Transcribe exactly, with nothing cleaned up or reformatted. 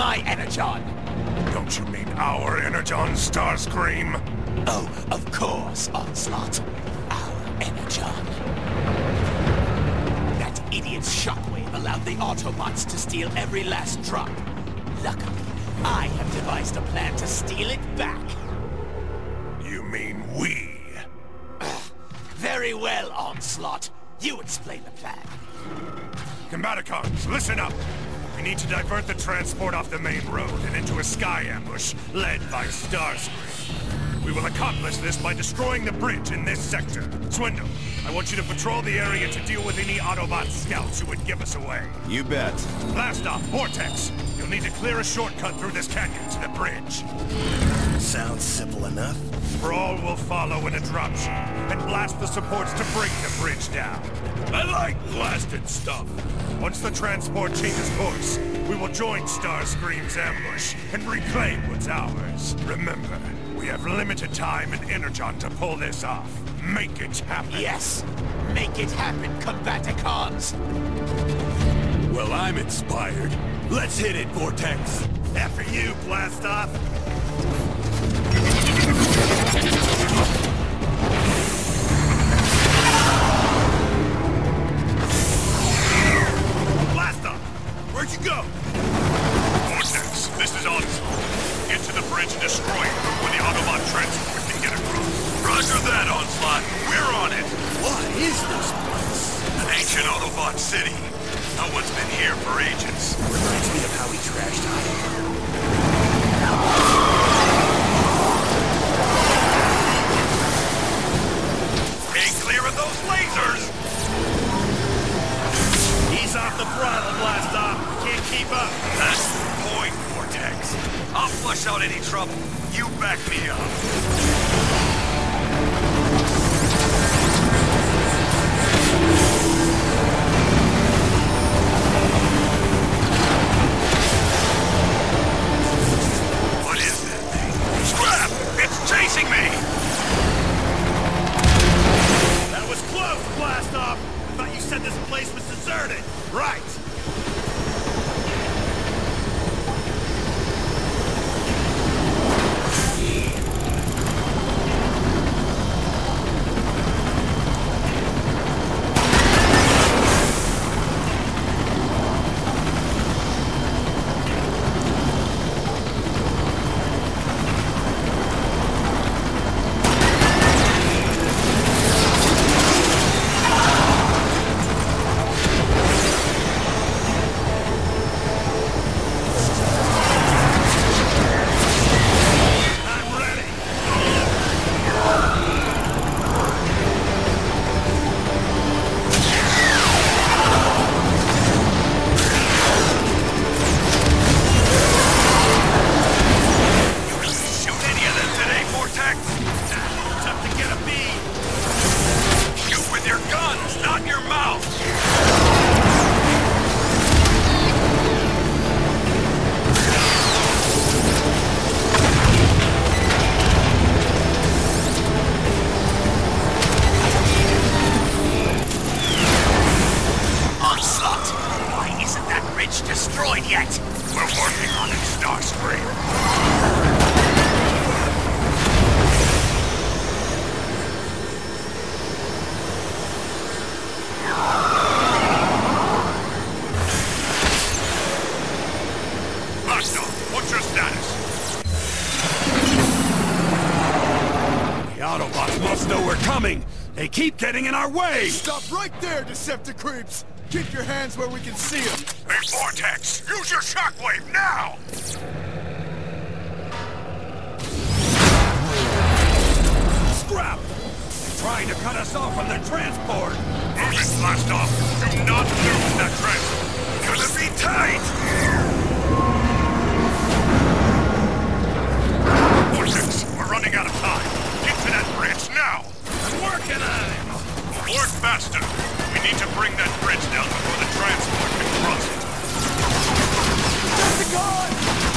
my Energon! Don't you mean our Energon, Starscream? Oh, of course, Onslaught. Our Energon. That idiot's shockwave allowed the Autobots to steal every last drop. Luckily, I have devised a plan to steal it back. You mean we? Very well, Onslaught. You explain the plan. Combaticons, listen up! We need to divert the transport off the main road and into a sky ambush, led by Starscream. We will accomplish this by destroying the bridge in this sector. Swindle, I want you to patrol the area to deal with any Autobot scouts who would give us away. You bet. Blast off, Vortex! You'll need to clear a shortcut through this canyon to the bridge. Sounds simple enough. Brawl will follow in a dropship, and blast the supports to bring the bridge down. I like blasted stuff. Once the transport changes course, we will join Starscream's ambush and reclaim what's ours. Remember, we have limited time and Energon to pull this off. Make it happen. Yes! Make it happen, Combaticons! Well, I'm inspired. Let's hit it, Vortex. After you, blast off. Blast off! Where'd you go? Vortex, this is Onslaught. Get to the bridge and destroy it before the Autobot transport can get across. Roger that, Onslaught. We're on it. What is this place? An ancient Autobot city. No one's been here for ages. Reminds me of how we trashed Iowa. Stay clear of those lasers! Ease off the throttle, blast off. Can't keep up. That's the point, Vortex. I'll flush out any trouble. You back me up. What is that thing? Scrap! It's chasing me! That was close, blast off. I thought you said this place was deserted. Right. destroyed yet. We're working on it, Starscream. Blasto, what's your status? The Autobots must know we're coming! They keep getting in our way! Stop right there, Decepticreeps! Keep your hands where we can see them! Hey, Vortex! Use your shockwave now! Scrap! They're trying to cut us off from the transport! Move it, Blastoff! Do not lose that transport! Gonna be tight! Vortex, we're running out of time. Get to that bridge now! I'm working on it! Work faster! We need to bring that bridge down before the transport can cross it. Decepticon!